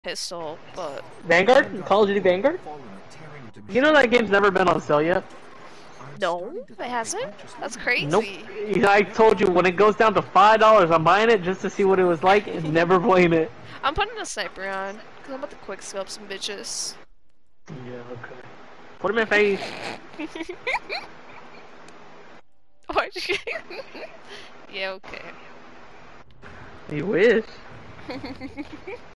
pistol, but Vanguard? Call of Duty Vanguard? You know that game's never been on sale yet? no, it hasn't. That's crazy. Nope. I told you, when it goes down to $5, I'm buying it just to see what it was like and never blame it. I'm putting a sniper on, because I'm about to quick scope some bitches. Yeah, okay. Put him in face. Yeah, okay. You wish.